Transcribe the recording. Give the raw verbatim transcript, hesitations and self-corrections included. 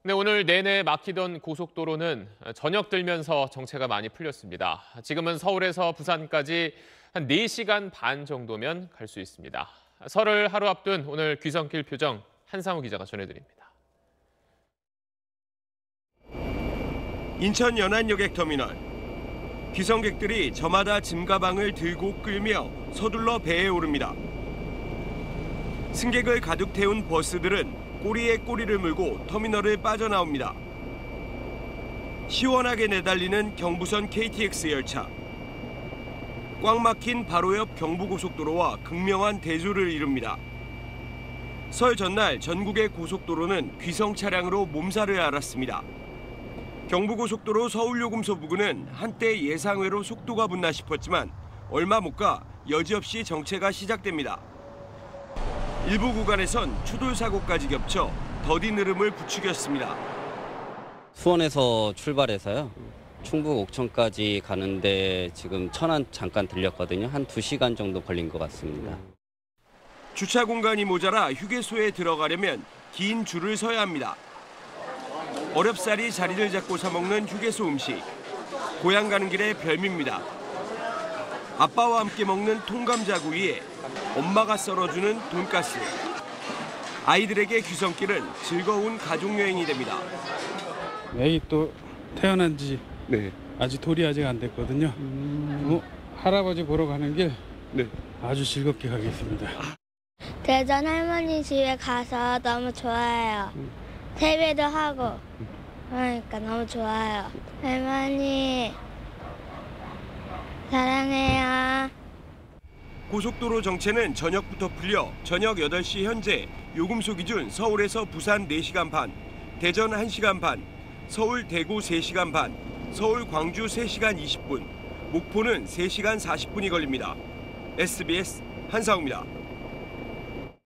네, 오늘 내내 막히던 고속도로는 저녁 들면서 정체가 많이 풀렸습니다. 지금은 서울에서 부산까지 한 네 시간 반 정도면 갈 수 있습니다. 설을 하루 앞둔 오늘 귀성길 표정 한상우 기자가 전해드립니다. 인천 연안여객터미널. 귀성객들이 저마다 짐가방을 들고 끌며 서둘러 배에 오릅니다. 승객을 가득 태운 버스들은 꼬리에 꼬리를 물고 터미널을 빠져나옵니다. 시원하게 내달리는 경부선 케이티엑스 열차. 꽉 막힌 바로 옆 경부고속도로와 극명한 대조를 이룹니다. 설 전날 전국의 고속도로는 귀성 차량으로 몸살을 앓았습니다. 경부고속도로 서울요금소 부근은 한때 예상외로 속도가 붙나 싶었지만 얼마 못 가 여지없이 정체가 시작됩니다. 일부 구간에선 추돌 사고까지 겹쳐 더딘 흐름을 부추겼습니다. 수원에서 출발해서요. 충북 옥천까지 가는데 지금 천안 잠깐 들렸거든요. 한 두 시간 정도 걸린 것 같습니다. 주차 공간이 모자라 휴게소에 들어가려면 긴 줄을 서야 합니다. 어렵사리 자리를 잡고 사 먹는 휴게소 음식. 고향 가는 길의 별미입니다. 아빠와 함께 먹는 통감자구이에 엄마가 썰어주는 돈가스. 아이들에게 귀성길은 즐거운 가족여행이 됩니다. 애기 또 태어난 지 네. 아직 돌이 아직 안 됐거든요. 음... 뭐, 할아버지 보러 가는 길 네. 아주 즐겁게 가겠습니다. 대전 할머니 집에 가서 너무 좋아요. 세배도 하고 그러니까 너무 좋아요. 할머니 사랑해요. 고속도로 정체는 저녁부터 풀려 저녁 여덟 시 현재 요금소 기준 서울에서 부산 네 시간 반, 대전 한 시간 반, 서울 대구 세 시간 반, 서울 광주 세 시간 이십 분, 목포는 세 시간 사십 분이 걸립니다. 에스비에스 한상우입니다.